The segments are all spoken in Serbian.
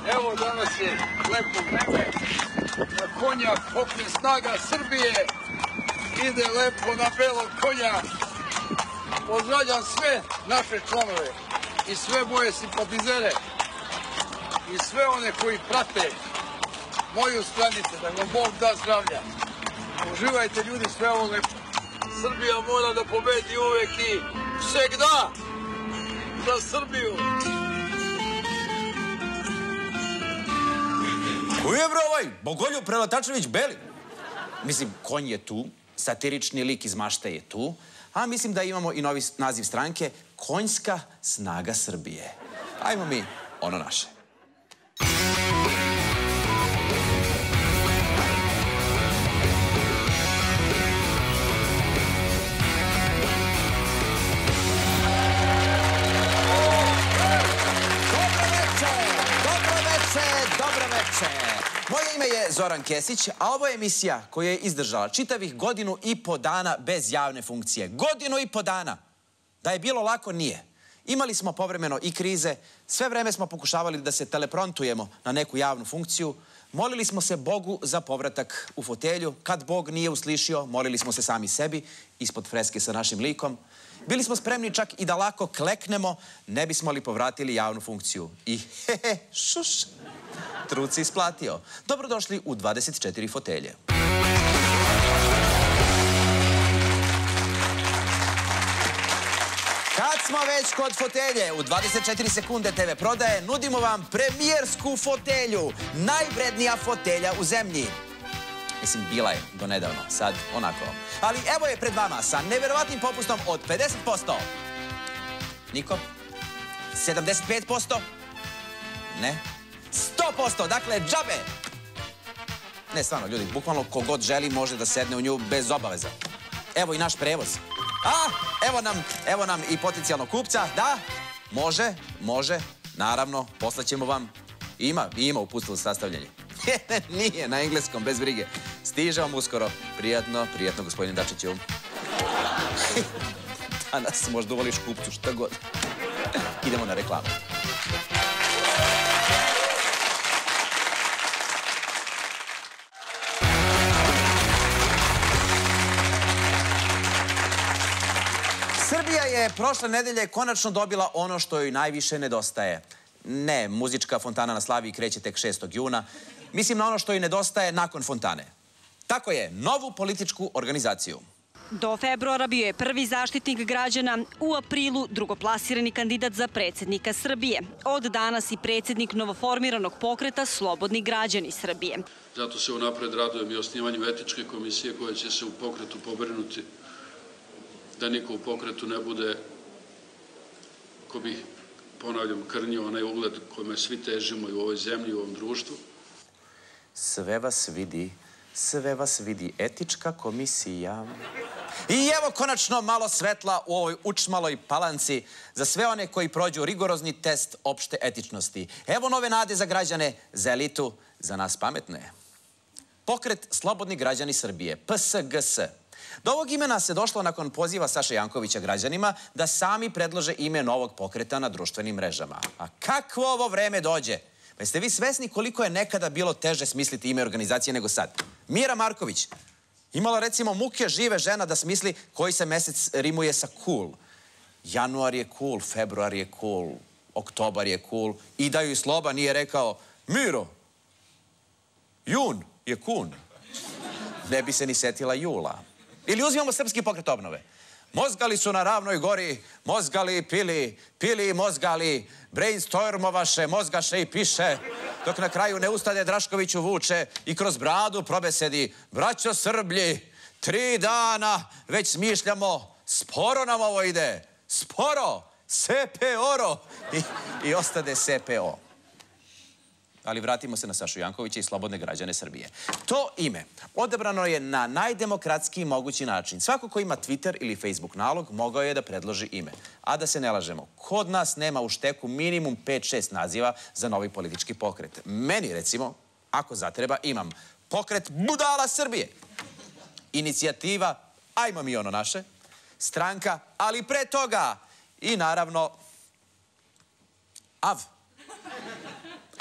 Evo danas je lepo vreme, na konja popne snaga Srbije, ide lepo na belog konja. Pozdravljam sve naše članove i sve moje simpatizere i sve one koji prate moju stranicu, da vam Bog da zdravlja. Uživajte ljudi, sve ovo lepo. Srbija mora da pobedi uvek i всегда za Srbiju. Uje bro ovaj, Bogoljub Preletačević Beli. Mislim, konj je tu, satirični lik iz mašte je tu, a mislim da imamo i novi naziv stranke, Konjska snaga Srbije. Ajmo mi ono naše. Moje ime je Zoran Kesić, a ovo je emisija koja je izdržala čitavih 1,5 godina bez javne funkcije. 1,5 godina! Da je bilo lako, nije. Imali smo povremeno i krize, sve vreme smo pokušavali da se teleprontujemo na neku javnu funkciju, molili smo se Bogu za povratak u fotelju, kad Bog nije uslišio, molili smo se sami sebi, ispod freske sa našim likom. Bili smo spremni čak i da lako kleknemo, ne bismo li povratili javnu funkciju. I šuš! Trud se isplatio. Dobrodošli u 24 fotelje. Kad smo već kod fotelje, u 24 sekunde TV prodaje nudimo vam premijersku fotelju. Najvrednija fotelja u zemlji. Mislim, bila je do nedavno, sad onako. Ali evo je pred vama sa neverovatnim popustom od 50%. Niko? 75%? Ne? 100%, dakle, džabe! Ne, stvarno, ljudi, bukvalno kogod želi može da sedne u nju bez obaveza. Evo i naš prevoz. A, evo nam i potencijalnog kupca. Da, može, naravno, poslaćemo vam. Ima uputstvo za sastavljanje. Nije, na engleskom, bez brige. Stiže vam uskoro. Prijatno, gospodine Dačiću. Danas možda uvoliš kupcu, šta god. Idemo na reklamu. Srbija je prošle nedelje konačno dobila ono što joj najviše nedostaje. Ne, muzička fontana na Slaviji kreće tek 6. juna. Mislim na ono što joj nedostaje nakon fontane. Tako je, novu političku organizaciju. Do februara bio je prvi zaštitnik građana, u aprilu drugoplasirani kandidat za predsjednika Srbije. Od danas i predsjednik novoformiranog pokreta Slobodni građani Srbije. Zato se unapred radujem i osnivanju etičke komisije koja će se u pokretu pobrinuti da niko u pokretu ne bude, ko bi, ponavljam, krnio onaj ugled kojima svi težimo i u ovoj zemlji i u ovom društvu. Sve vas vidi, etička komisija. I evo konačno malo svetla u ovoj učmaloj palanci za sve one koji prođu rigorozni test opšte etičnosti. Evo nove nade za građane, za elitu, za nas pametne. Pokret Slobodni građani Srbije, PSGS. Do ovog imena se došlo nakon poziva Saše Jankovića građanima da sami predlože ime novog pokreta na društvenim mrežama. A kakvo ovo vreme dođe? Pa jeste vi svesni koliko je nekada bilo teže smisliti ime organizacije nego sad? Mira Marković imala recimo muke žive žena da smisli koji se mesec rimuje sa cool. Januar je cool, februar je cool, oktobar je cool. I da joj Sloba nije rekao, Miro, jun je kun. Ne bi se ni setila jula. Ili uzimamo Srpski pokret obnove. Mozgali su na Ravnoj gori, mozgali, pili, mozgali, brainstormovaše, mozgaše i piše, dok na kraju ne ustade Draškoviću vuče i kroz bradu probesedi, braćo Srblji, 3 dana već smišljamo, sporo nam ovo ide, sporo, SPO-ro i ostade SPO. Ali vratimo se na Sašu Jankovića i Slobodne građane Srbije. To ime odabrano je na najdemokratskiji mogući način. Svako ko ima Twitter ili Facebook nalog mogao je da predloži ime. A da se ne lažemo, kod nas nema u šteku minimum 5-6 naziva za novi politički pokret. Meni, recimo, ako zatreba, imam Pokret budala Srbije, Inicijativa, ajmo mi ono naše, Stranka, ali pre toga i naravno AV.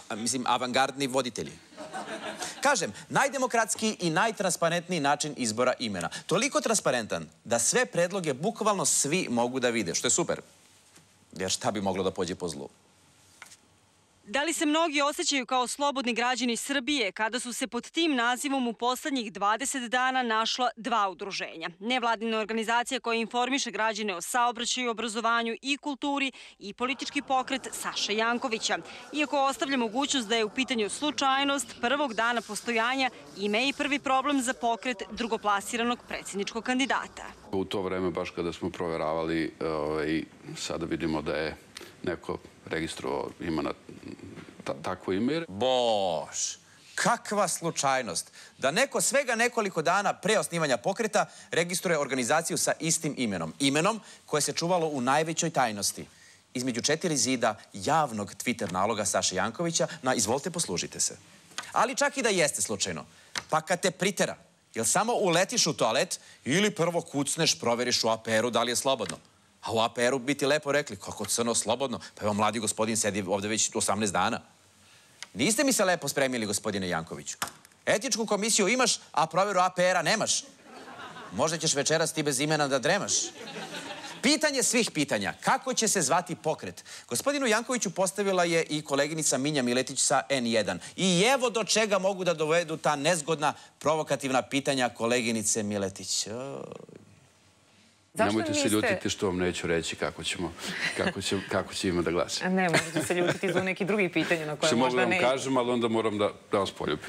avangardni voditelji. Kažem, najdemokratski i najtransparentniji način izbora imena. Toliko transparentan da sve predloge bukvalno svi mogu da vide, što je super. Jer šta bi moglo da pođe po zlu? Da li se mnogi osjećaju kao slobodni građani Srbije kada su se pod tim nazivom u poslednjih 20 dana našla dva udruženja? Nevladina organizacija koja informiše građane o saobraćaju, obrazovanju i kulturi i politički pokret Saše Jankovića. Iako ostavlja mogućnost da je u pitanju slučajnost, prvog dana postojanja ima i prvi problem za pokret drugoplasiranog predsjedničkog kandidata. U to vreme, baš kada smo proveravali, sada vidimo da je neko registrovao ima na takvo ime. Bož, kakva slučajnost da neko svega nekoliko dana pre osnivanja pokreta registruje organizaciju sa istim imenom. Imenom koje se čuvalo u najvećoj tajnosti. Između 4 zida javnog Twitter naloga Saše Jankovića na izvolite poslužite se. Ali čak i da jeste slučajno, pa kad te pritera, jel samo uletiš u toalet ili prvo kucneš, proveriš u APR-u da li je slobodno? A u APR-u bi ti lepo rekli, kako crno, slobodno. Pa evo, mladi gospodin sedi ovde već 18 dana. Niste mi se lepo spremili, gospodine Jankoviću. Etičku komisiju imaš, a proveru APR-a nemaš. Možda ćeš večeras ti bez imena da dremaš. Pitanje svih pitanja. Kako će se zvati pokret? Gospodinu Jankoviću postavila je i koleginica Minja Miletić sa N1. I evo do čega mogu da dovedu ta nezgodna, provokativna pitanja koleginice Miletić. Nemojte se ljutiti što vam neću reći kako će ima da glasi. Ne, možete se ljutiti za neki drugi pitanja na koje možda ne... Što mogu da vam kažem, ali onda moram da vas poljubim.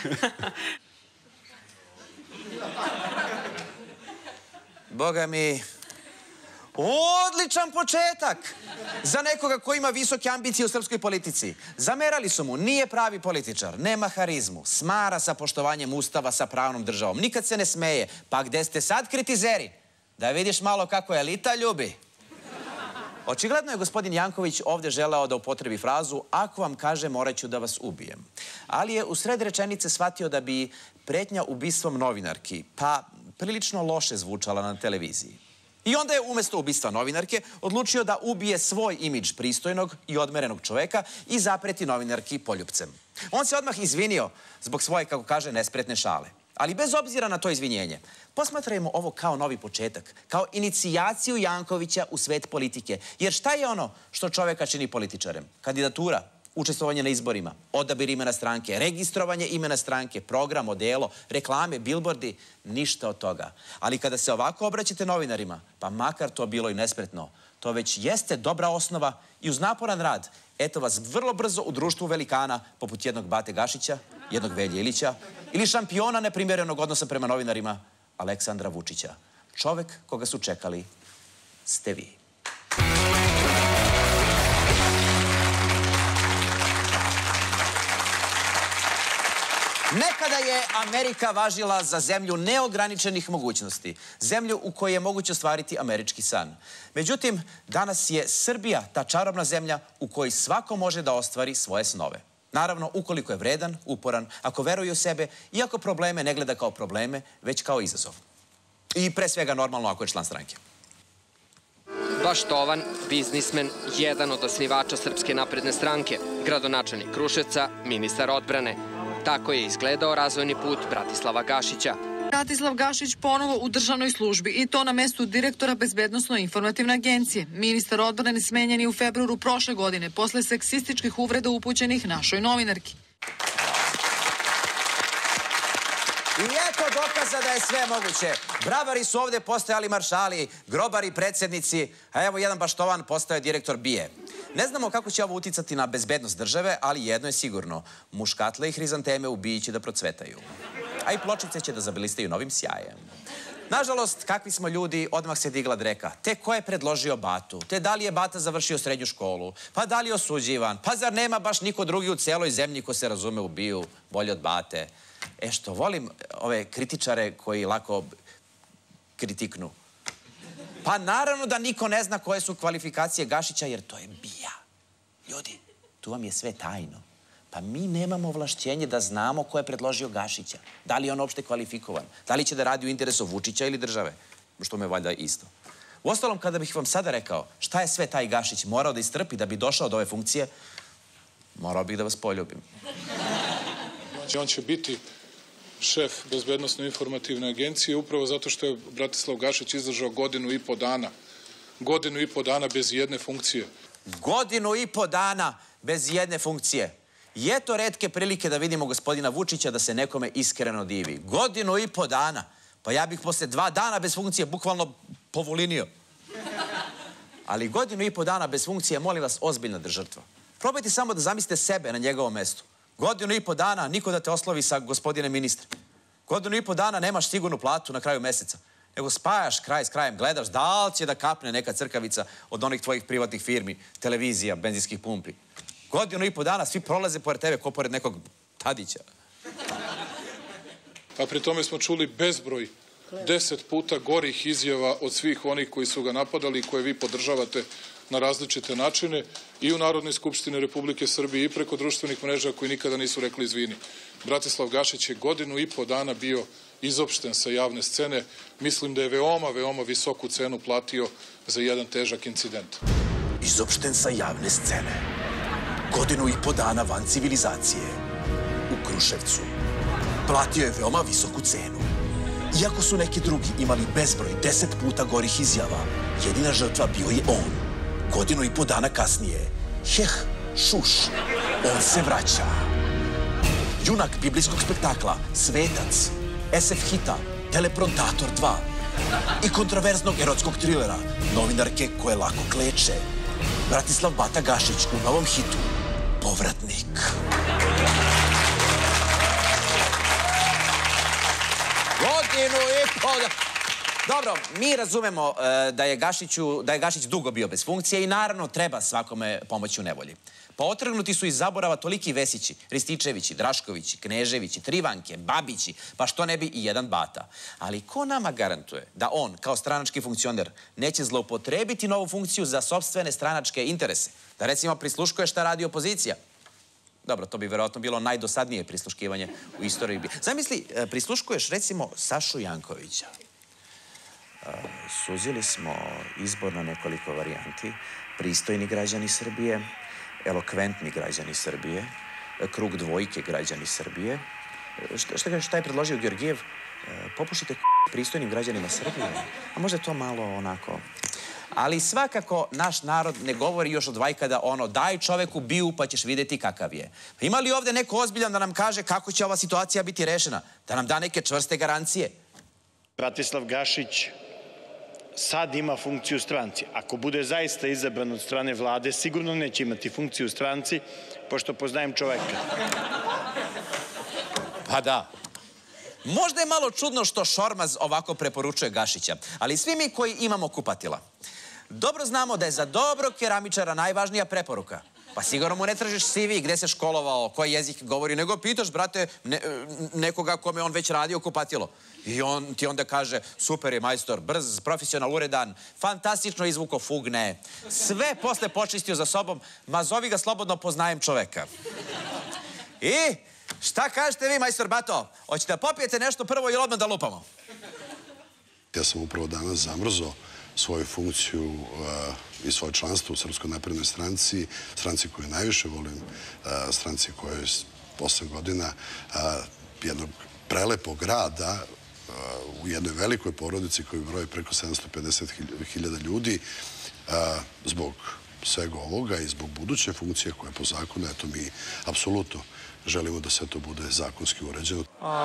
Boga mi, odličan početak za nekoga ko ima visoke ambicije u srpskoj politici. Zamerali su mu, nije pravi političar, nema harizmu, smara sa poštovanjem ustava, sa pravnom državom, nikad se ne smeje. Pa gde ste sad kritizeri? Da vidiš malo kako elita ljubi. Očigledno je gospodin Janković ovde želeo da upotrebi frazu ako vam kaže morat ću da vas ubijem. Ali je u sred rečenice shvatio da bi pretnja ubistvom novinarki pa prilično loše zvučala na televiziji. I onda je umesto ubistva novinarke odlučio da ubije svoj imidž pristojnog i odmerenog čoveka i zapreti novinarki poljupcem. On se odmah izvinio zbog svoje, kako kaže, nespretne šale. Ali bez obzira na to izvinjenje, posmatrajmo ovo kao novi početak, kao inicijaciju Jankovića u svet politike. Jer šta je ono što čoveka čini političarem? Kandidatura, učestvovanje na izborima, odabir imena stranke, registrovanje imena stranke, program, odelo, reklame, bilbordi, ništa od toga. Ali kada se ovako obraćate novinarima, pa makar to bilo i nespretno, to već jeste dobra osnova i uz naporan rad, eto vas vrlo brzo u društvu velikana, poput jednog Bate Gašića, jednog Velje Ilića, ili šampiona neprimjerenog odnosa prema novinarima, Aleksandra Vučića. Čovek koga su čekali ste vi. Nekada je Amerika važila za zemlju neograničenih mogućnosti. Zemlju u kojoj je moguće ostvariti američki san. Međutim, danas je Srbija ta čarobna zemlja u kojoj svako može da ostvari svoje snove. Naravno, ukoliko je vredan, uporan, ako veruje u sebe i ako probleme ne gleda kao probleme, već kao izazov. I pre svega normalno ako je član stranke. Baštovan, biznismen, jedan od osnivača Srpske napredne stranke, gradonačelnik Kruševca, ministar odbrane. Tako je izgledao razvojni put Bratislava Gašića. Bratislav Gašić ponovo u državnoj službi i to na mestu direktora Bezbednosno-informativne agencije. Ministar odbrane smenjen je u februaru prošle godine posle seksističkih uvreda upućenih našoj novinarki. I eto dokaza da je sve moguće. Bravari su ovde postojali maršali, grobari, predsjednici, a evo jedan Baštovan postao direktor BIA. Ne znamo kako će ovo uticati na bezbednost države, ali jedno je sigurno. Muškatle i hrizanteme u BIA će da procvetaju. A i pločice će da zablistaju novim sjajem. Nažalost, kakvi smo ljudi, odmah se digla dreka. Te ko je predložio Batu? Te da li je Bata završio srednju školu? Pa da li je osuđivan? Pa zar nema baš niko drugi u celoj zemlji ko se razume u BIA-u bolje od Bate? Što volim ove kritičare koji lako kritiknu. Pa naravno da niko ne zna koje su kvalifikacije Gašića, jer to je BIA. Ljudi, tu vam je sve tajno. Pa mi nemamo ovlašćenje da znamo ko je predložio Gašića. Da li je on uopšte kvalifikovan? Da li će da radi u interesu Vučića ili države? Što me valjda isto. Uostalom, kada bih vam sada rekao šta je sve taj Gašić morao da istrpi da bi došao do ove funkcije, morao bih da vas poljubim. On će biti šef Bezbednosno-informativne agencije upravo zato što je Bratislav Gašić izdržao 1,5 dana. 1,5 dana bez jedne funkcije. 1,5 dana bez jedne funkcije. I eto retke prilike da vidimo gospodina Vučića da se nekome iskreno divi. 1,5 dana. Pa ja bih posle 2 dana bez funkcije bukvalno povolinio. Ali 1,5 dana bez funkcije, molim vas, ozbiljna žrtva. Probajte samo da zamislite sebe na njegovom mestu. 1,5 dana, niko da te oslovi sa gospodine ministre. 1,5 dana nemaš sigurnu platu na kraju meseca. Nego spajaš kraj s krajem, gledaš da li će da kapne neka crkavica od onih tvojih privatnih firmi, televizija, benzinskih pumpi. 1,5 dana svi prolaze pored tebe ko pored nekog Tadića. A pri tome smo čuli bezbroj 10 puta gorih izjava od svih onih koji su ga napadali i koje vi podržavate na različite načine i u Narodnoj skupštini Republike Srbije i preko društvenih mreža koji nikada nisu rekli izvini. Bratislav Gašić je 1,5 dana bio izopšten sa javne scene. Mislim da je veoma visoku cenu platio za jedan težak incident. Izopšten sa javne scene. 1,5 dana van civilizacije. U Kruševcu. Platio je veoma visoku cenu. Iako su neki drugi imali bezbroj 10 puta gorih izjava, jedina žrtva bio je on. 1,5 dana kasnije. Šuš. On se vraća. Junak biblijskog spektakla, Svetac, SF hita, Teleprontator 2 i kontroverznog erotskog trilera, novinarke koje lako kleče. Bratislav Bata Gašić u novom hitu, Povratnik. Dobro, mi razumemo da je Gašić dugo bio bez funkcije i naravno treba svakome pomoći u nevolji. Pa otrgnuti su iz zaborava toliki Vesići, Rističevići, Draškovići, Kneževići, Trivanke, Babići, pa što ne bi i jedan Bata. Ali ko nama garantuje da on, kao stranački funkcioner, neće zloupotrebiti novu funkciju za sopstvene stranačke interese? Da recimo prisluškuje šta radi opozicija? Dobro, to bi verovatno bilo najdosadnije prisluškivanje u istoriji. Zamisli, prisluškuješ recimo Sašu Jankovića. Suzili smo izbor na nekoliko varijanti. Pristojni građani Srbije, elokventni građani Srbije, krug dvojke građani Srbije. Šta je predložio Georgijev? Popušite pristojnim građanima Srbije. A možda to malo onako... Ali svakako naš narod ne govori još od vajkada ono daj čoveku biju pa ćeš vidjeti kakav je. Ima li ovde neko ozbiljan da nam kaže kako će ova situacija biti rešena? Da nam da neke čvrste garancije? Bratislav Gašić sad ima funkciju u stranci. Ako bude zaista izabran od strane vlade, sigurno neće imati funkciju u stranci, pošto poznajem čoveka. Pa da. Možda je malo čudno što Šormaz ovako preporučuje Gašića, ali svi mi koji imamo kupatila, dobro znamo da je za dobrog keramičara najvažnija preporuka. Pa sigurno mu ne tražiš CV, gde se školovao, koji jezik govori, nego pitaš, brate, nekoga kome on već radio kupatilo. I on ti onda kaže, super je majstor, brz, profesional, uredan, fantastično izvuko fugne, sve posle počistio za sobom, ma zovi ga slobodno, poznajem čoveka. I šta kažete vi, majstor Bato? Hoćete da popijete nešto prvo ili odmah da lupamo? Ja sam upravo danas zamrzao svoju funkciju i svoje članstvo u Srpskoj naprednoj stranci, stranci koju najviše volim, stranci koja je 8 godina jednog prelepog rada u jednoj velikoj porodici koji broji preko 750.000 ljudi. Zbog svega ovoga i zbog buduće funkcije koje po zakonu, eto mi apsolutno želimo da sve to bude zakonski uređeno.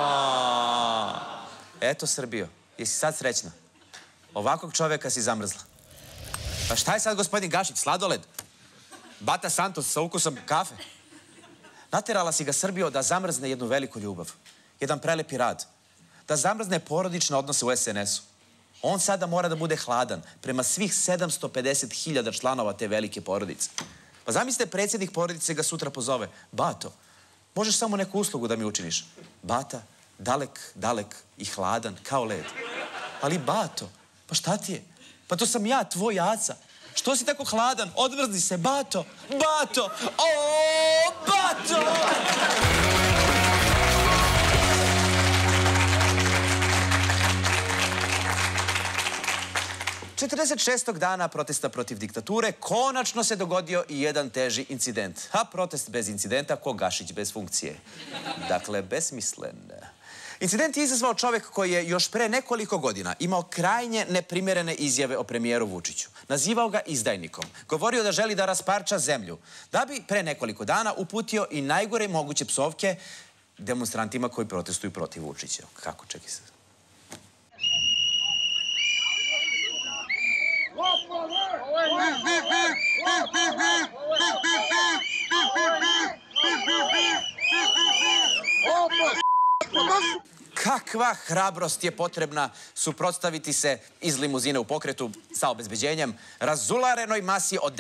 Eto, Srbijo, jesi sad srećna? Ovakvog čoveka si zamrzla. Pa šta je sad gospodin Gašić, sladoled? Bata Santos sa ukusom kafe? Naterala si ga, Srbijo, da zamrzne jednu veliku ljubav. Jedan prelepi rad. Da zamrzne porodične odnose u SNS-u. On sada mora da bude hladan prema svih 750.000 članova te velike porodice. Pa zamislite, predsjednik porodice ga sutra pozove. Bato, možeš samo neku uslugu da mi učiniš? Bata, dalek i hladan kao led. Ali Bato, pa šta ti je? Pa to sam ja, tvoj Aca. Što si tako hladan? Odmrzni se, Bato! Bato! O, Bato! 46. dana protesta protiv diktature konačno se dogodio i jedan teži incident. A protest bez incidenta ko Gašić bez funkcije. Dakle, besmislen. Incident je izazvao čovjek koji je još pre nekoliko godina imao krajnje neprimjerene izjave o premijeru Vučiću. Nazivao ga izdajnikom. Govorio da želi da rasparča zemlju. Da bi pre nekoliko dana uputio i najgore moguće psovke demonstrantima koji protestuju protiv Vučića. Kako, čekaj se. Kakva hrabrost je potrebna suprotstaviti se iz limuzine u pokretu sa obezbeđenjem razularenoj masi od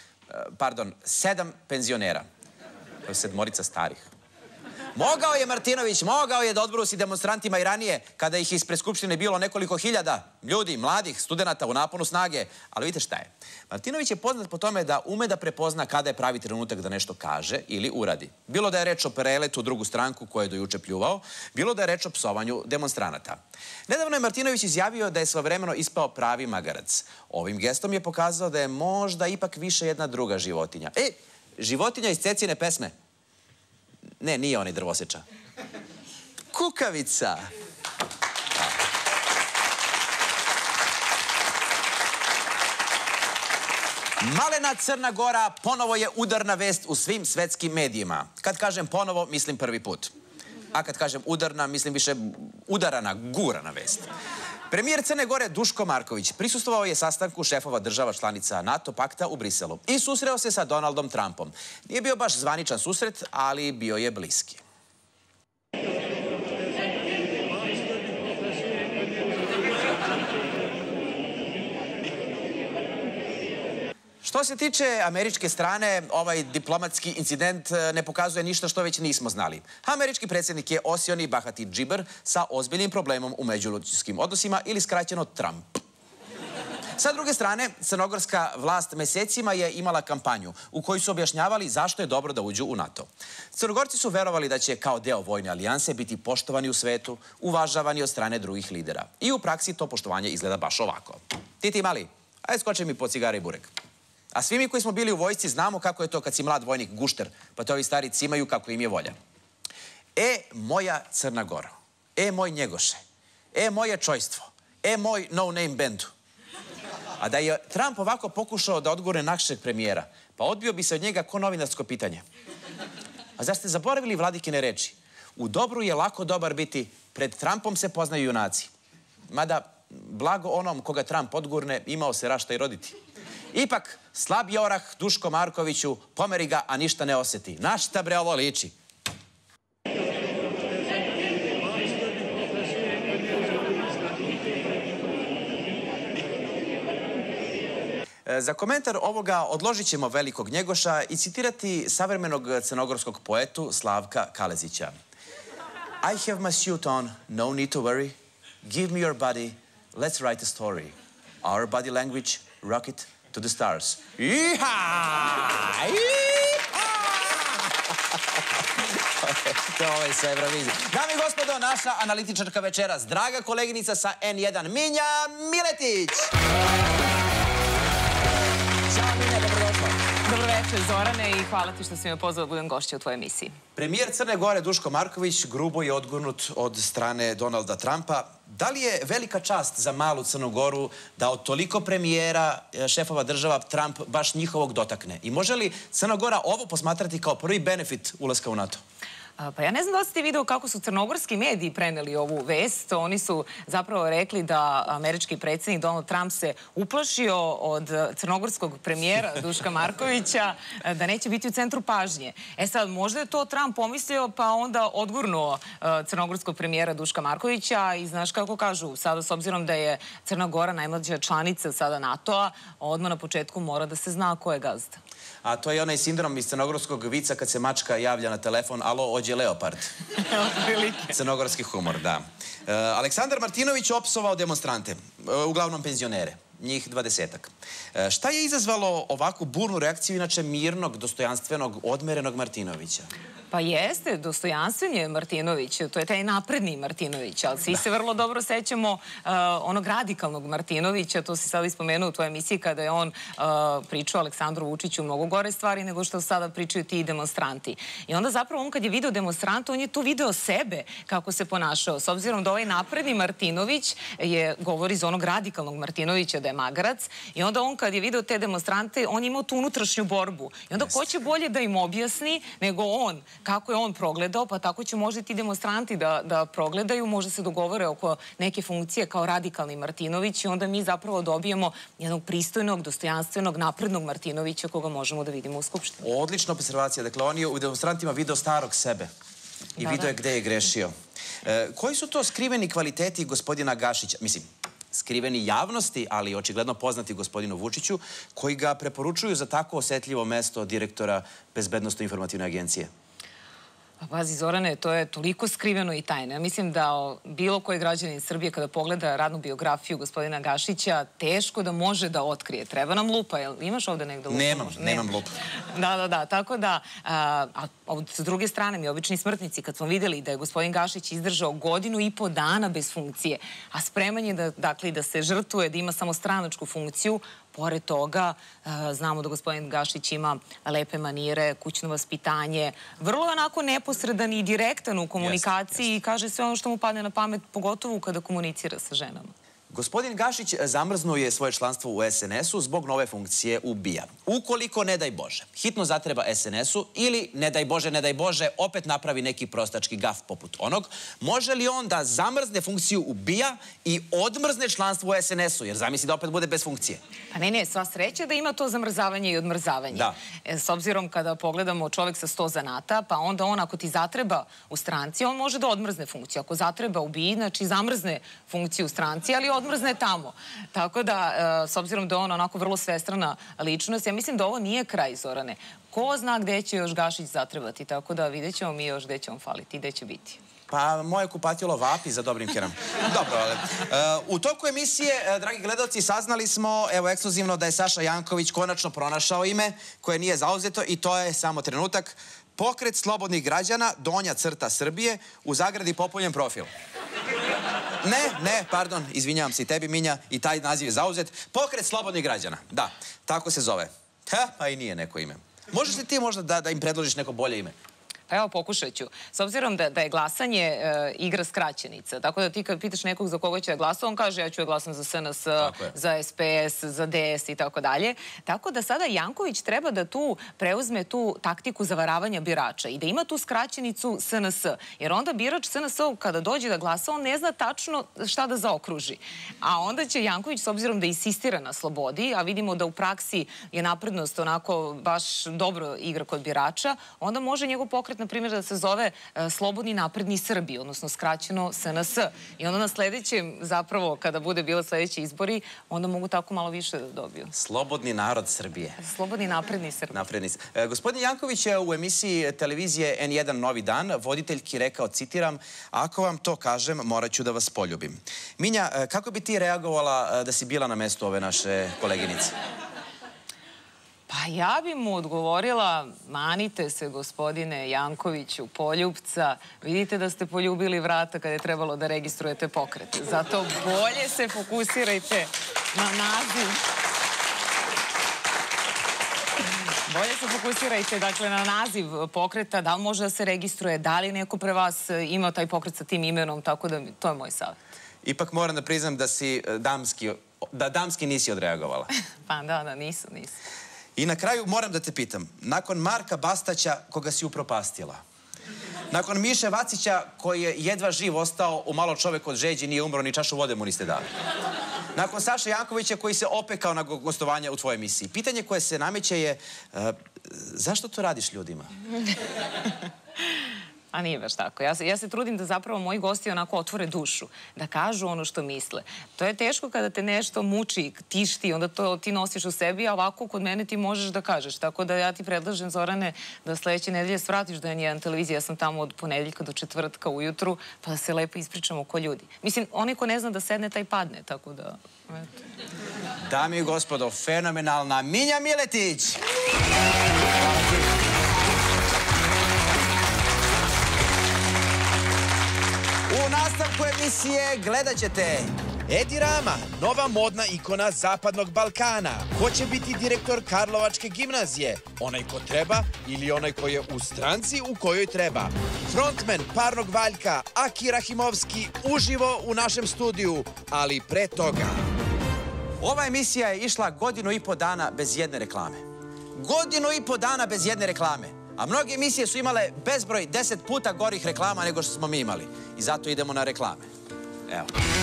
7 penzionera. To je 7 starih. Mogao je Martinović, mogao je da odbrusi demonstrantima i ranije, kada ih ispred Skupštine bilo nekoliko hiljada ljudi, mladih, studenata u naponu snage. Ali vidite šta je. Martinović je poznat po tome da ume da prepozna kada je pravi trenutak da nešto kaže ili uradi. Bilo da je reč o preletu u drugu stranku koju je do juče pljuvao, bilo da je reč o psovanju demonstranata. Nedavno je Martinović izjavio da je svojevremeno ispao pravi magarac. Ovim gestom je pokazao da je možda ipak više jedna druga životinja. Životinja iz Cecijine pesme. Ne, nije onaj drvoseča. Kukavica. Malena Crna Gora ponovo je udarna vest u svim svetskim medijima. Kad kažem ponovo, mislim prvi put. A kad kažem udarna, mislim više udarana, gurana vest. Premijer Crne Gore Duško Marković prisustvovao je sastanku šefova država članica NATO pakta u Briselu i susreo se sa Donaldom Trumpom. Nije bio baš zvaničan susret, ali bio je bliski. Što se tiče američke strane, ovaj diplomatski incident ne pokazuje ništa što već nismo znali. Američki predsjednik je osioni bahati džiber sa ozbiljnim problemom u međuljudskim odnosima ili skraćeno Trump. Sa druge strane, crnogorska vlast mesecima je imala kampanju u kojoj su objašnjavali zašto je dobro da uđu u NATO. Crnogorci su verovali da će kao deo vojne alijanse biti poštovani u svetu, uvažavani od strane drugih lidera. I u praksi to poštovanje izgleda baš ovako. Ti mali, ajde skoče mi po cigare i burek. A svi mi koji smo bili u vojsci znamo kako je to kad si mlad vojnik gušter, pa te ovi stari cimaju kako im je volja. Moja Crna Gora, moj Njegoše, moje čojstvo, moj no-name bendu. A da je Trump ovako pokušao da odgovore našeg premijera, pa odbio bi se od njega ko novinarsko pitanje. A zar ste zaboravili vladikine reči? U dobru je lako dobar biti, pred Trumpom se poznaju junaci. Mada, blago onom koga Trump odgurne, imao se rašta i roditi. Ipak, slab je orah Duško Markoviću, pomeri ga, a ništa ne osjeti. Na šta bre ovo liči? Za komentar ovoga odložit ćemo velikog Njegoša i citirati savremenog crnogorskog poetu Slavka Kalezića. I have my suit on, no need to worry. Give me your body, let's write a story. Our body language, rocket to the stars. To je sve Eurovizija. Dame i gospodo, naša analitičarka večeras, draga koleginica sa N1, Minja Miletić. Ćao Minja, dobrodošla. Dobroveče Zorane i hvala ti što si me pozvao da budem gošća u tvojoj emisiji. Premijer Crne Gore Duško Marković grubo je odgurnut od strane Donalda Trumpa. Da li je velika čast za malu Crnu Goru da od toliko premijera, šefova država, Trump baš njihovog dotakne? I može li Crna Gora ovo posmatrati kao prvi benefit ulaska u NATO? Pa ja ne znam da li ste vidio kako su crnogorski mediji preneli ovu vest. Oni su zapravo rekli da američki predsjednik Donald Trump se uplašio od crnogorskog premijera Duška Markovića da neće biti u centru pažnje. Sad, možda je to Trump pomislio pa onda odgurnuo crnogorskog premijera Duška Markovića i znaš kako kažu, sada s obzirom da je Crna Gora najmlađa članica sada NATO-a, odmah na početku mora da se zna ko je gazda. A to je onaj sindrom iz crnogorskog vica kad se mačka javlja na telefon, alo, ođe leopard. Crnogorski humor, da. Aleksandar Martinović opsovao demonstrante, uglavnom penzionere, njih 20-ak. Šta je izazvalo ovakvu burnu reakciju inače mirnog, dostojanstvenog, odmerenog Martinovića? Pa jeste, dostojanstven je Martinović, to je taj napredni Martinović, ali svi se vrlo dobro sećamo onog radikalnog Martinovića, to si sada ispomenuo u tvojoj emisiji kada je on pričao Aleksandru Vučiću mnogo gore stvari nego što sada pričaju ti demonstranti. I onda zapravo on kad je video demonstranta, on je tu video sebe kako se ponašao, s obzirom da ovaj napredni Martinović govori za onog radikalnog Martinovića da je magarac i onda on kad je video te demonstrante, on je imao tu unutrašnju borbu. I onda ko će bolje da im objasni nego on kako je on progledao, pa tako će možda i ti demonstranti da progledaju, možda se dogovore oko neke funkcije kao radikalni Martinović i onda mi zapravo dobijemo jednog pristojnog, dostojanstvenog, naprednog Martinovića koga možemo da vidimo u Skupštini. Odlična observacija. Dakle, on je u demonstrantima video starog sebe i video je gde je grešio. Koji su to skriveni kvaliteti gospodina Gašića? Mislim, skriveni javnosti, ali očigledno poznati gospodinu Vučiću, koji ga preporučuju za tako osetljivo mesto direktora Bezbednosno-informativne agencije? Pa pazi, Zorane, to je toliko skriveno i tajno. Ja mislim da bilo koji građanin Srbije kada pogleda radnu biografiju gospodina Gašića, teško da može da otkrije. Treba nam lupa. Imaš ovde negde lupa? Nemam lupa. Da. Tako da, s druge strane, mi obični smrtnici, kad smo videli da je gospodin Gašić izdržao 1,5 godina bez funkcije, a spreman je da se žrtvuje, da ima samo stranačku funkciju, pored toga, znamo da gospodin Gašić ima lepe manire, kućno vaspitanje, vrlo onako neposredan i direktan u komunikaciji i kaže sve ono što mu padne na pamet, pogotovo kada komunicira sa ženama. Gospodin Gašić zamrznuo je svoje članstvo u SNS-u zbog nove funkcije u BIA. Ukoliko, ne daj Bože, hitno zatreba SNS-u ili, ne daj Bože, opet napravi neki prostački gaf poput onog, može li on da zamrzne funkciju u BIA i odmrzne članstvo u SNS-u? Jer zamisli da opet bude bez funkcije. Pa ne, sva sreća da ima to zamrzavanje i odmrzavanje. S obzirom kada pogledamo čovek sa 100 zanata, pa onda on ako ti zatreba u stranci, on može da odmrzne funkciju. Ako zatreba u BIA, znači zamrzne funkciju u stranci, ali odmrzne tamo. Tako da, s obzirom da je on onako vrlo svestrana ličnost, ja mislim da ovo nije kraj, Zorane. Ko zna gde će još Gašić zatrebati, tako da vidjet ćemo mi još gde će on faliti i gde će biti. Pa, moje kupatilo vapi za dobrim kerom. Dobro, ali... U toku emisije, dragi gledalci, saznali smo, evo, ekskluzivno, da je Saša Janković konačno pronašao ime koje nije zauzeto i to je, samo trenutak, Pokret slobodnih građana, donja crta Srbije, u zagradi popunjen profil. Ne, pardon, izvinjavam se i tebi, Minja, i taj naziv je zauzet. Pokret slobodnih građana, da, tako se zove. Pa i nije neko ime. Možeš li ti možda da im predložiš neko bolje ime? Pa evo, pokušat ću. S obzirom da je glasanje igra skraćenica, tako da ti kad pitaš nekog za koga će da glasa, on kaže ja ću da glasam za SNS, za SPS, za DS i tako dalje. Tako da sada Janković treba da tu preuzme tu taktiku zavaravanja birača i da ima tu skraćenicu SNS. Jer onda birač SNS kada dođe da glasa, on ne zna tačno šta da zaokruži. A onda će Janković, s obzirom da insistira na slobodi, a vidimo da u praksi je naprednost onako baš dobro igra kod birača, onda može njegov pokret na primjer da se zove Slobodni napredni Srbi, odnosno skraćeno SNS. I onda na sledećem, zapravo, kada bude bilo sledeći izbori, onda mogu tako malo više da dobiju. Slobodni narod Srbije. Slobodni napredni Srbi. Gospodin Janković je u emisiji televizije N1 Novi dan voditeljki rekao, citiram, ako vam to kažem, morat ću da vas poljubim. Minja, kako bi ti reagovala da si bila na mestu ove naše koleginice? Pa ja bi mu odgovorila, manite se, gospodine Jankoviću, poljubca. Vidite da ste poljubili vrata kada je trebalo da registrujete pokret. Zato bolje se fokusirajte na naziv. Bolje se fokusirajte, dakle, na naziv pokreta, da li može da se registruje, da li neko pre vas ima taj pokret sa tim imenom, tako da to je moj savjet. Ipak moram da priznam da damski nisi odreagovala. Pa da, nisam. I na kraju moram da te pitam, nakon Marka Bastaća, koga si upropastila, nakon Miše Vacića, koji je jedva živ ostao u malo čovek od žeđi, nije umro, ni čašu vode mu niste dali, nakon Saše Jankovića, koji se opekao na gostovanja u tvojoj emisiji, pitanje koje se nameće je, zašto to radiš ljudima? A nije baš tako. Ja se trudim da zapravo moji gosti onako otvore dušu, da kažu ono što misle. To je teško kada te nešto muči, tišti, onda to ti nosiš u sebi, a ovako kod mene ti možeš da kažeš. Tako da ja ti predlažem, Zorane, da sledeće nedelje svratiš da je N1 televizija. Ja sam tamo od ponedeljka do četvrtka ujutru, pa da se lepo ispričamo ko ljudi. Mislim, onaj ko ne zna da sedne, taj padne, tako da... Dame i gospodo, fenomenalna Minja Miletić! nastavku emisije gledat ćete Edi Rama, nova modna ikona Zapadnog Balkana. Ko će biti direktor Karlovačke gimnazije? Onaj ko treba ili onaj ko je u stranci u kojoj treba? Frontman Parnog Valjka, Aki Rahimovski, uživo u našem studiju, ali pre toga. Ova emisija je išla 1,5 godinu dana bez jedne reklame. 1,5 godinu dana bez jedne reklame. A mnoge emisije su imale bezbroj 10 puta gorih reklama nego što smo mi imali. I zato idemo na reklame. Evo.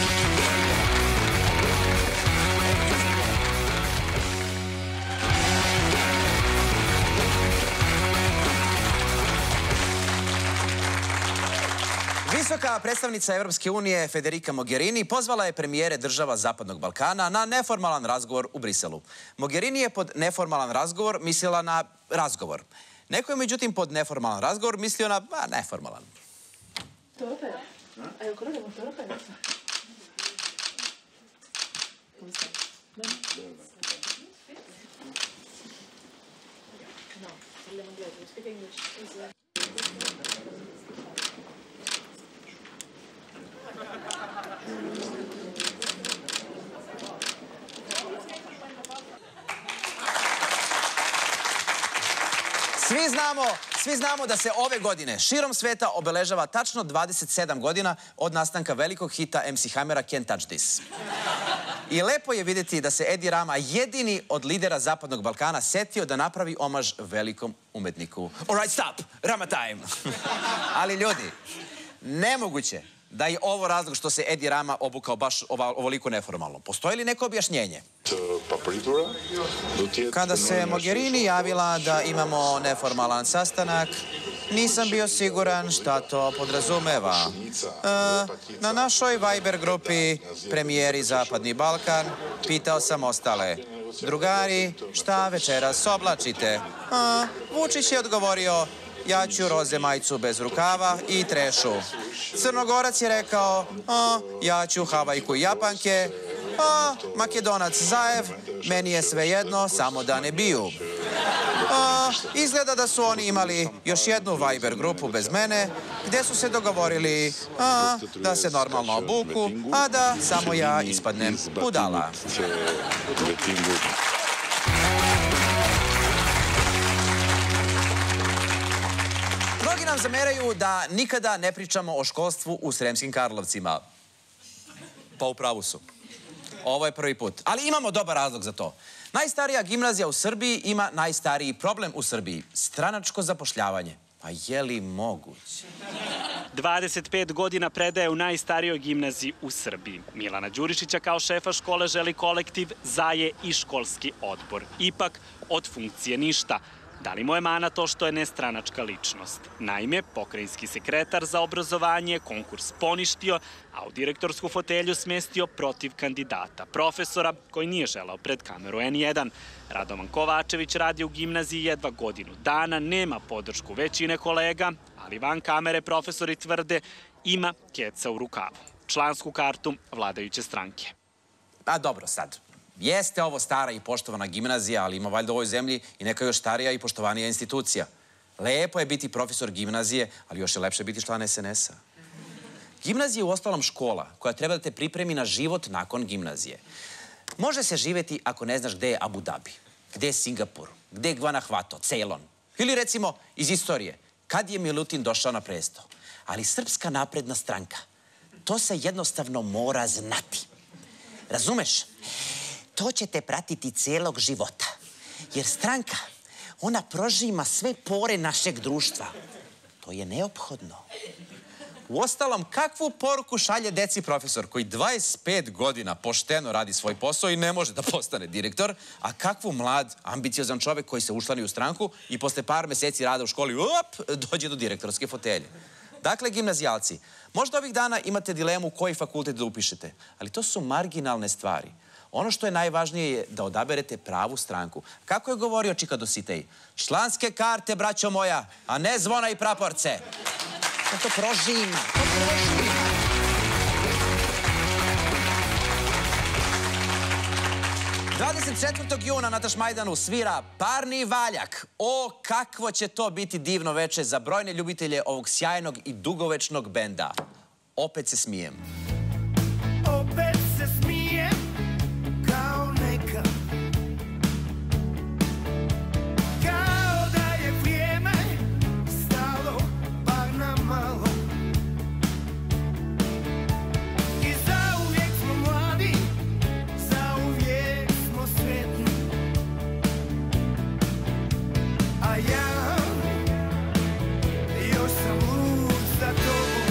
Visoka predstavnica Evropske unije Federica Mogherini pozvala je premijere država Zapadnog Balkana na neformalan razgovor u Briselu. Mogherini je pod neformalan razgovor mislila na razgovor. Neko je međutim pod neformalan razgovor mislio na neformalan. Svi znamo da se ove godine širom sveta obeležava tačno 27 godina od nastanka velikog hita MC Hammera Can't Touch This. I lepo je vidjeti da se Edi Rama, jedini od lidera Zapadnog Balkana, setio da napravi omaž velikom umetniku. All right, stop! Rama time! Ali ljudi, nemoguće da je ovo razlog što se Edi Rama obukao baš ovoliko neformalno. Postoji li neko objašnjenje? Kada se Mogherini javila da imamo neformalan sastanak, nisam bio siguran šta to podrazumeva. Na našoj Viber grupi Premijeri Zapadni Balkan pitao sam ostale. Drugari, šta večeras oblačite? Vučić je odgovorio, ja ću roze majicu bez rukava i trešu. Crnogorac je rekao, ja ću havajku i japanke. Makedonac Zaev, meni je svejedno, samo da ne biju. Izgleda da su oni imali još jednu Viber grupu bez mene, gde su se dogovorili da se normalno obuku, a da samo ja ispadnem budala. Mnogi nam zameraju da nikada ne pričamo o školstvu u Sremskim Karlovcima. Pa u pravu su. Ovo je prvi put. Ali imamo dobar razlog za to. Najstarija gimnazija u Srbiji ima najstariji problem u Srbiji. Stranačko zapošljavanje. Pa je li moguće? 25 godina predaje u najstarijoj gimnaziji u Srbiji. Milana Đurišića kao šefa škole želi kolektiv, Zaje i školski odbor. Ipak, od funkcije ništa. Da li mu je mana to što je nestranačka ličnost? Naime, pokrajinski sekretar za obrazovanje konkurs poništio, a u direktorsku fotelju smestio protiv kandidata, profesora koji nije želeo pred kameru N1. Radovan Kovačević radi u gimnaziji jedva godinu dana, nema podršku većine kolega, ali van kamere profesori tvrde ima keca u rukavu. Člansku kartu vladajuće stranke. A dobro sad. Jeste ovo stara i poštovana gimnazija, ali ima valjda u ovoj zemlji i neka još starija i poštovanija institucija. Lepo je biti profesor gimnazije, ali još je lepše biti član SNS-a. Gimnazija je u ostalom škola koja treba da te pripremi na život nakon gimnazije. Može se živeti ako ne znaš gde je Abu Dhabi, gde je Singapur, gde je Guanajuato, Ceylon. Ili recimo iz istorije, kad je Milutin došao na presto. Ali Srpska napredna stranka, to se jednostavno mora znati. Razumeš? To će te pratiti celog života. Jer stranka, ona prožima sve pore našeg društva. To je neophodno. Uostalom, kakvu poruku šalje deci profesor koji 25 godina pošteno radi svoj posao i ne može da postane direktor, a kakvu mlad, ambiciozan čovek koji se učlani u stranku i posle par meseci rada u školi, dođe do direktorske fotelje. Dakle, gimnazijalci, možda ovih dana imate dilemu koji fakultet da upišete, ali to su marginalne stvari. Ono što je najvažnije je da odaberete pravu stranku. Kako je govorio Čika Dositej? Članske karte, braćo moja, a ne zvona i praporce. To prožima, to prožima. Juna na Tašmajdanu svira Parni Valjak. O, kakvo će to biti divno veče za brojne ljubitelje ovog sjajnog i dugovečnog benda. Opet se smijem. Opet se smijem kao nekad, kao da je vrijeme stalo bar na malo. I zauvijek smo mladi, zauvijek smo sretni, a ja još sam lud za tobom.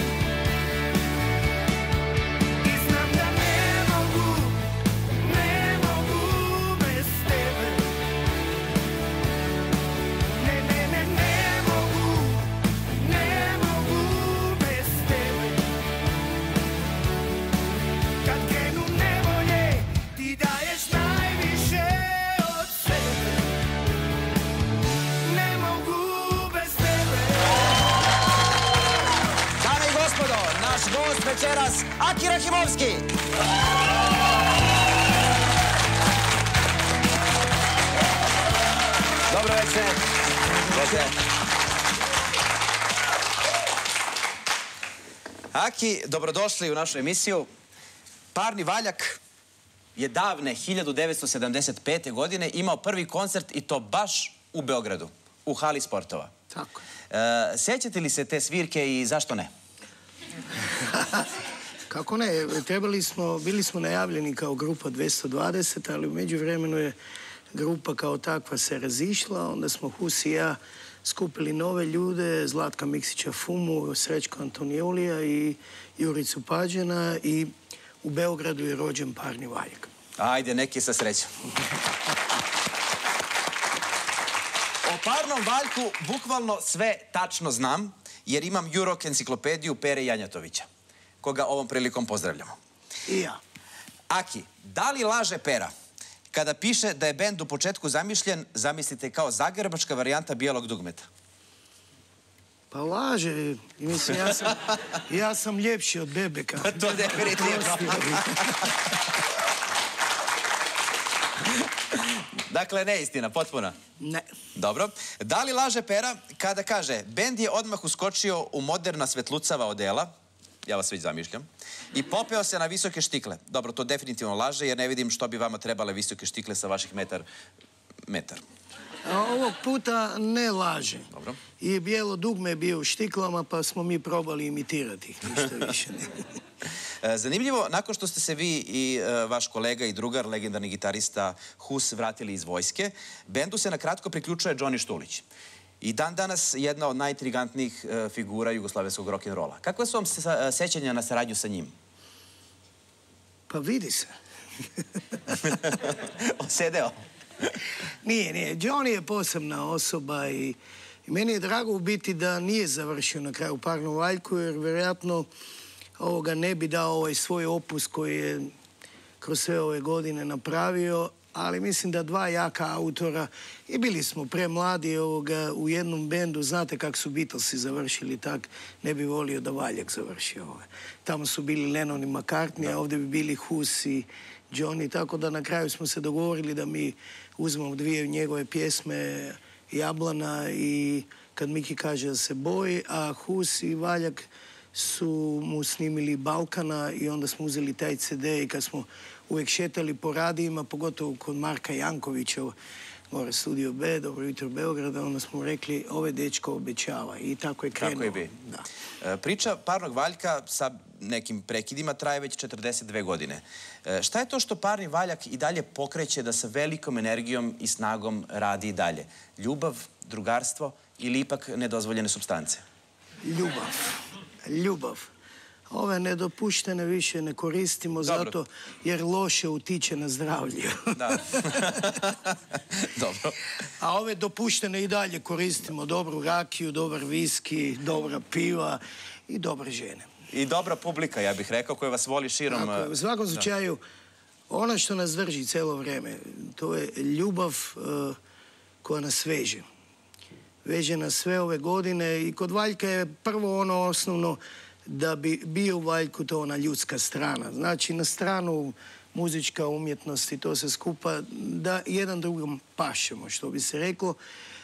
Gost večeras, Aki Rahimovski. Dobro večer. Aki, dobrodošli u našu emisiju. Parni Valjak je davne 1975. godine imao prvi koncert i to baš u Beogradu, u hali sportova. Tako. Sjećate li se te svirke i zašto ne? Kako ne, bili smo najavljeni kao grupa 220, ali u međuvremenu je grupa kao takva se razišla, onda smo Hus i ja skupili nove ljude, Zlatka Miksića Fumu, Srećko Antoniolija i Juricu Pađena i u Beogradu je rođen Parni Valjak. Ajde, neki sa srećom. O Parnom Valjku bukvalno sve tačno znam, jer imam Jurok enciklopediju Pere Janjatovića, koga ovom prilikom pozdravljamo. I ja. Aki, da li laže Pera kada piše da je bend u početku zamišljen, zamislite, kao zagrebačka varijanta Bijelog dugmeta? Pa laže. Mislim, ja sam ljepši od Bebeka. To definitivno. Dakle, neistina, potpuna. Ne. Dobro. Da li laže Pera kada kaže bend je odmah uskočio u moderna svetlucava odela, ja vas već zamišljam, i popeo se na visoke štikle? Dobro, to definitivno laže, jer ne vidim što bi vama trebale visoke štikle sa vaših metar. A ovog puta ne laže. Dobro. I Bijelo dugme je bio u štiklama, pa smo mi probali imitirati ih, ništa više ne. Zanimljivo, nakon što ste se vi i vaš kolega i drugar, legendarni gitarista Hus, vratili iz vojske, bendu se na kratko priključuje Džoni Štulić. I dan danas jedna od najintrigantnijih figura jugoslovenskog rock'n'rolla. Kakva su vam sećanja na saradnju sa njim? Pa vidi se. Osedeo? Nije. Johnny je posebna osoba i meni je drago u biti da nije završio na kraju Parnu Valjku, jer vjerojatno ovoga ne bi dao ovaj svoj opus koji je kroz sve ove godine napravio, ali mislim da dva jaka autora, i bili smo premladi u jednom bendu, znate kako su Beatlesi završili, tak ne bi volio da Valjak završi ovoga. Tamo su bili Lennon i McCartney, a ovdje bi bili Hus i Johnny, tako da na kraju smo se dogovorili da mi uzmemo dvije njegove pjesme, Jablana i Kad Miki kaže da se boji, a Hus i Valjak su mu snimili Balkana i onda smo uzeli taj CD i kad smo uvijek šetali po radijima, pogotovo kod Marka Jankovića, gore Studio B, Dobro jutro Beograda, onda smo rekli, ove dečko obećava i tako je krenuo. Tako je bi. Priča Parnog Valjka sa nekim prekidima traje već 42 godine. Šta je to što Parni Valjak i dalje pokreće da sa velikom energijom i snagom radi i dalje? Ljubav, drugarstvo ili ipak nedozvoljene supstance? Ljubav. Ove nedopuštene više ne koristimo zato jer loše utiče na zdravlje. Da. Dobro. A ove dopuštene i dalje koristimo dobru rakiju, dobar viski, dobra piva i dobre žene. I dobra publika, ja bih rekao, koja vas voli širom... U svakom slučaju, ono što nas drži cijelo vrijeme, to je ljubav koja nas veže. Veže nas sve ove godine i kod Valjka je prvo ono osnovno da bi bio u Valjku to ona ljudska strana. Znači, na stranu muzička umjetnost i to se skupa, da jedan drugom pašemo, što bi se reklo.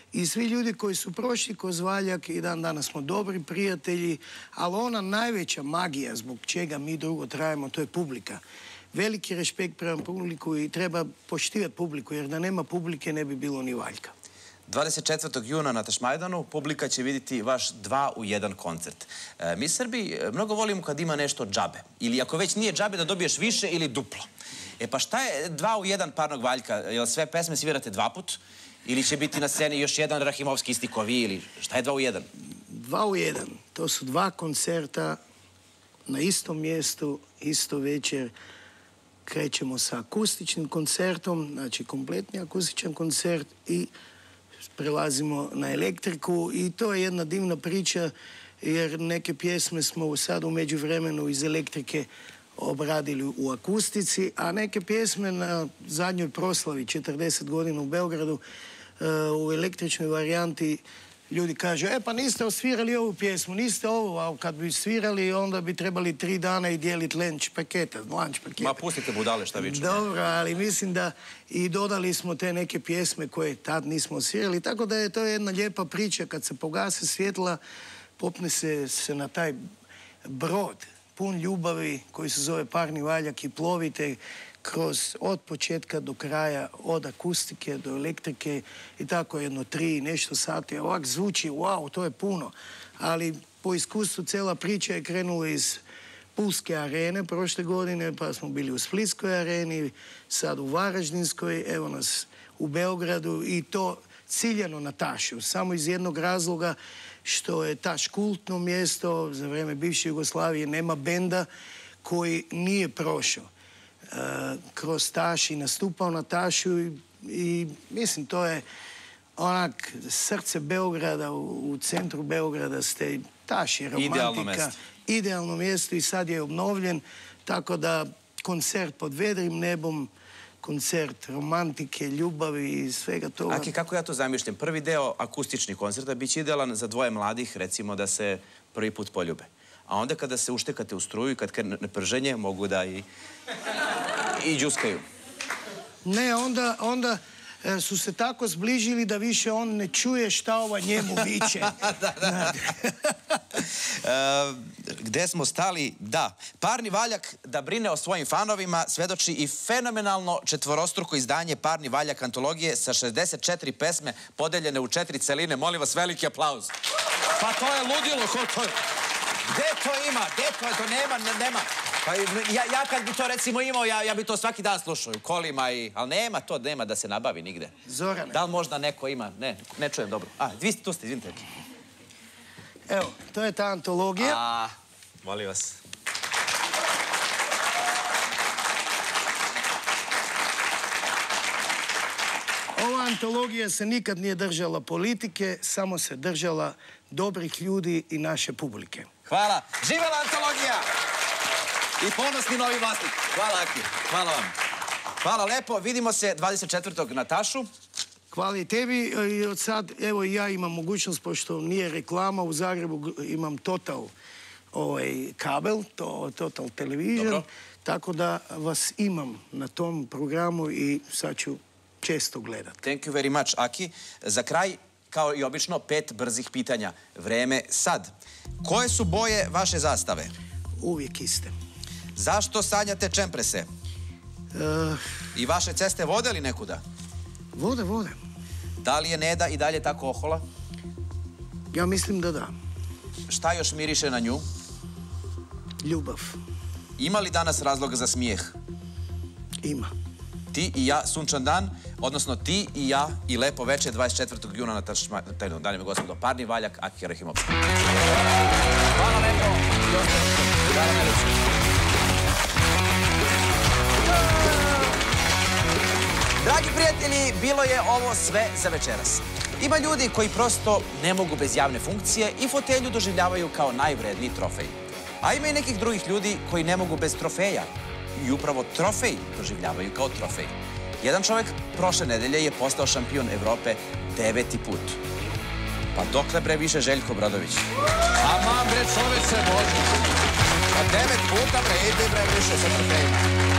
I svi ljudi koji su prošli kroz Valjak i dan danas smo dobri prijatelji, ali ona najveća magija zbog čega mi drugo trajemo, to je publika. Veliki respekt prema publiku i treba poštivati publiku, jer da nema publike ne bi bilo ni Valjka. 24. juna na Tašmajdanu publika će vidjeti vaš 2 u 1 koncert. Mi Srbi mnogo volimo kad ima nešto džabe. Ili ako već nije džabe da dobiješ više ili duplo. E pa šta je 2 u 1 Parnog Valjka? Jel sve pesme svirate 2 put? Ili će biti na sceni još jedan Rahimovski isti ko vi? Ili šta je 2 u 1? 2 u 1. To su 2 koncerta na istom mjestu, isto večer. Krećemo sa akustičnim koncertom, znači kompletni akustičan koncert i prelazimo na elektriku i to je jedna divna priča jer neke pjesme smo sad u međuvremenu iz elektrike obradili u akustici, a neke pjesme na zadnjoj proslavi 40 godina u Beogradu u električnoj varijanti ljudi kažu, pa niste osvirali ovu pjesmu, niste ovo, a kad bi svirali onda bi trebali 3 dana i dijeliti lunch paketa. Ma pustite budale šta viču. Dobro, ali mislim da i dodali smo te neke pjesme koje tad nismo osvirali, tako da je to jedna lijepa priča kad se pogase svjetla, popne se na taj brod pun ljubavi koji se zove Parni Valjak i plovite kroz od početka do kraja, od akustike do elektrike i tako jedno 3 nešto sati. Ovak zvuči, wow, to je puno. Ali po iskustvu cijela priča je krenula iz Pulske arene prošle godine, pa smo bili u Splitskoj areni, sad u Varaždinskoj, evo nas u Beogradu i to ciljano na Tašu. Samo iz jednog razloga što je Taš kultno mjesto, za vrijeme bivše Jugoslavije nema benda koji nije prošao kroz Taš i nastupao na Tašu i mislim to je onak srce Beograda, u centru Beograda ste, Taš je romantika, idealno mjesto i sad je obnovljen, tako da koncert pod vedrim nebom, koncert romantike, ljubavi i svega toga. Aki, kako ja to zamišljam? Prvi deo akustičnih koncerta biće idealan za 2 mladih, recimo, da se prvi put poljube. A onda kada se uštekate u struju i kad krene prženje, mogu da i džuskaju. Ne, onda su se tako zbližili da više on ne čuje šta ova njemu viče. Gde smo stali? Da. Parni Valjak da brine o svojim fanovima svedoči i fenomenalno 4-struko izdanje Parni Valjak antologije sa 64 pesme podeljene u 4 celine. Molim vas, veliki aplauz. Pa to je ludilo. Gde to ima? Gde to je? To nema. Pa ja kad bi to recimo imao, ja bi to svaki dan slušao u kolima i... Ali nema da se nabavi nigde. Zorane. Da li možda neko ima? Ne čujem dobro. Vi ste tu ste, izvinite. Evo, to je ta antologija. Molim vas. Ova antologija se nikad nije držala politike, samo se držala dobrih ljudi i naše publike. Hvala. Živela antologija! I ponosni novi vlasnik. Hvala, Aki. Hvala vam. Hvala lepo. Vidimo se 24. na Tašu. Hvala i tebi. I od sad, evo i ja imam mogućnost, pošto nije reklama, u Zagrebu imam Total kabel, Total Television. Tako da vas imam na tom programu i sad ću često gledati. Thank you very much, Aki. Za kraj, kao i obično, 5 brzih pitanja. Vreme sad. Koje su boje vaše zastave? Uvijek iste. Zašto sanjate čemprese? I vaše ceste vode li nekuda? Vode. Da li je Neda i dalje tako ohola? Ja mislim da da. Šta još miriše na nju? Ljubav. Ima li danas razloga za smijeh? Ima. Ti i ja, sunčan dan, odnosno ti i ja i lepo večer 24. juna na Tašmajdanu. Danime gospodo, Parni Valjak, Aki Rahimovski. Hvala lepo. Dragi prijatelji, bilo je ovo sve za večeras. Ima ljudi koji prosto ne mogu bez javne funkcije i fotelju doživljavaju kao najvredniji trofej. A ima i nekih drugih ljudi koji ne mogu bez trofeja. I upravo trofej doživljavaju kao trofej. Jedan čovjek prošle nedelje je postao šampion Evrope 9. put. Pa dokle bre više Željko Obradović? Aman bre čoveče Bože. Pa 9 puta bre, ide bre više sa trofejima.